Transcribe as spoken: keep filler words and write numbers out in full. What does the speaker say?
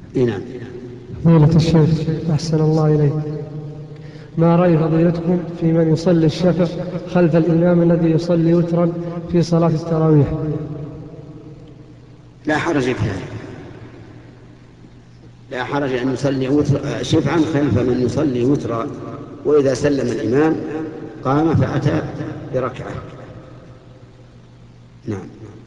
نعم. فضيلة الشيخ أحسن الله إليك، ما رأي فضيلتكم في من يصلي الشفع خلف الإمام الذي يصلي وترا في صلاة التراويح؟ لا حرج في هذا، لا حرج أن يصلي وتر شفعا خلف من يصلي وترا، وإذا سلم الإمام قام فأتى بركعة. نعم.